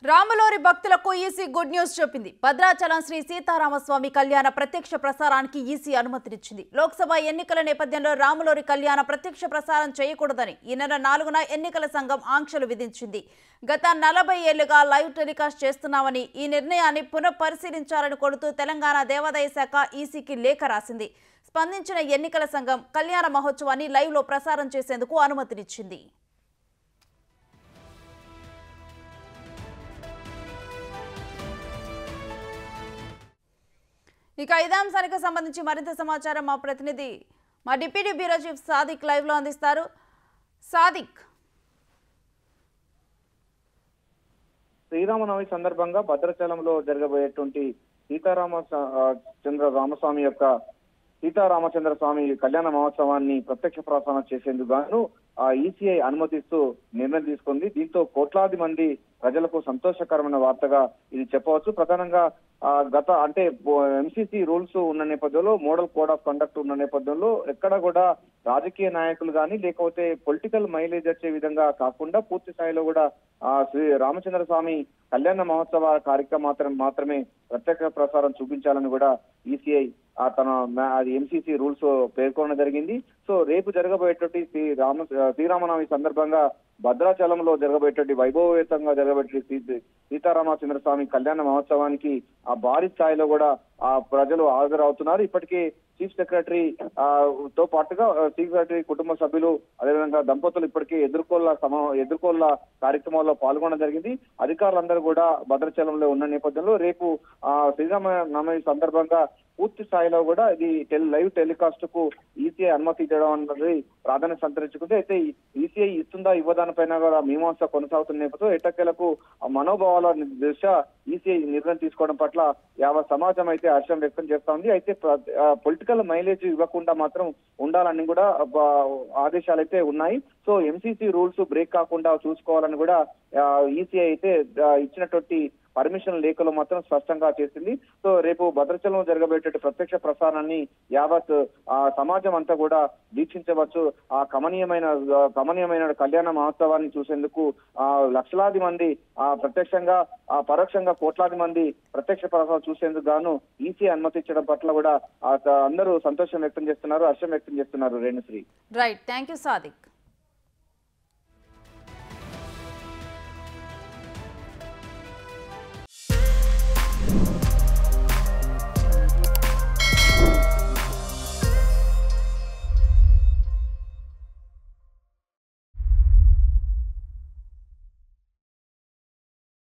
రాములోరి భక్తులకు EC good news చెప్పింది. భద్రాచలం శ్రీ సీతారామస్వామి కళ్యాణ ప్రత్యక్ష ప్రసారానికి ఈసీ అనుమతినిచ్చింది. లోక్సభ ఎన్నికల నేపథ్యంలో రాములోరి కళ్యాణ ప్రత్యక్ష ప్రసారం చేయకూడదని ఈ నెల 4న ఎన్నికల సంఘం ఆంక్షలు విధించింది. గత 40 ఏళ్లుగా లైవ్ టెలికాస్ట్ చేస్తున్నామని, ఈ నిర్ణయాన్ని పునఃపరిశీలించాలని కోరుతూ తెలంగాణ దేవాదాయ శాఖ ఈసీకి లేఖ రాసింది. స్పందించిన ఎన్నికల సంఘం కళ్యాణ మహోత్సవాన్ని లైవ్లో ప్రసారం చేసేందుకు అనుమతినిచ్చింది. ఇక ఇదే అంశానికి సంబంధించి మరింత సమాచారం మా ప్రతినిధి మా deputy bureau chief Sadiq live లో అందిస్తారు. సాదిక్, శ్రీరామనవమి సందర్భంగా భద్రాచలంలో జరగబోయేటువంటి సీతారామచంద్ర స్వామి కళ్యాణ మహోత్సవాన్ని ప్రత్యక్ష ప్రసారం చేసేందుకు గాను ఈసీఐ అనుమతిస్తూ నిర్ణయం తీసుకుంది. దీంతో కోట్లాది మంది ప్రజలకు సంతోషకరమైన వార్తగా ఇది చెప్పవచ్చు. ప్రధానంగా గత ఎంసీసీ రూల్స్ ఉన్న నేపథ్యంలో, మోడల్ కోడ్ ఆఫ్ కండక్ట్ ఉన్న నేపథ్యంలో ఎక్కడ కూడా రాజకీయ నాయకులు కానీ లేకపోతే పొలిటికల్ మైలేజ్ వచ్చే విధంగా కాకుండా పూర్తి స్థాయిలో కూడా శ్రీ రామచంద్ర స్వామి కళ్యాణ మహోత్సవ కార్యక్రమం మాత్రమే ప్రత్యక్ష ప్రసారం చూపించాలని కూడా ఈసీఐ తన ఎంసీసీ రూల్స్ పేర్కొనడం జరిగింది. సో రేపు జరగబోయేటువంటి శ్రీరామనవమి సందర్భంగా భద్రాచలంలో జరగబోయేటువంటి వైభవయుతంగా జరగబోయే సీతారామచంద్ర స్వామి కళ్యాణ మహోత్సవానికి భారీ స్థాయిలో కూడా ప్రజలు హాజరవుతున్నారు. ఇప్పటికే చీఫ్ సెక్రటరీ తో పాటుగా చీఫ్ సెక్రటరీ కుటుంబ సభ్యులు, అదేవిధంగా దంపతులు ఇప్పటికే ఎదుర్కోళ్ల కార్యక్రమాల్లో పాల్గొనడం జరిగింది. అధికారులందరూ కూడా భద్రాచలంలో ఉన్న నేపథ్యంలో రేపు శ్రీరామనవమి సందర్భంగా పూర్తి స్థాయిలో కూడా ఇది లైవ్ టెలికాస్ట్ కు ఈసీఐ అనుమతి ఇవ్వడం అన్నది ప్రాధాన్యత సంతరించుకుంది. అయితే ఈసీఐ ఇస్తుందా ఇవ్వదానిపైన కూడా మీమాంస కొనసాగుతున్న నేపథ్యంలో ఎట్టకేలకు మనోభావాల దృష్ట్యా ఈసీఐ నిర్ణయం తీసుకోవడం పట్ల యావత్ సమాజం అయితే హర్షం వ్యక్తం చేస్తా ఉంది. అయితే పొలిటికల్ మైలేజ్ ఇవ్వకుండా మాత్రం ఉండాలని కూడా ఆదేశాలు అయితే ఉన్నాయి. సో ఎంసీసీ రూల్స్ బ్రేక్ కాకుండా చూసుకోవాలని కూడా ఈసీఐ అయితే ఇచ్చినటువంటి పర్మిషన్ లేఖలో మాత్రం స్పష్టంగా చేసింది. సో రేపు భద్రాచలంలో జరగబోయేటువంటి ప్రత్యక్ష ప్రసారాన్ని యావత్ సమాజం అంతా కూడా వీక్షించవచ్చు. ఆ కమనీయమైన కళ్యాణ మహోత్సవాన్ని చూసేందుకు లక్షలాది మంది ప్రత్యక్షంగా పరోక్షంగా కోట్లాది మంది ప్రత్యక్ష ప్రసారం చూసేందుకు గాను ఈసీ అనుమతి ఇచ్చడం పట్ల కూడా అందరూ సంతోషం వ్యక్తం చేస్తున్నారు, హర్షం వ్యక్తం చేస్తున్నారు. Renushree. Right, thank you Sadiq.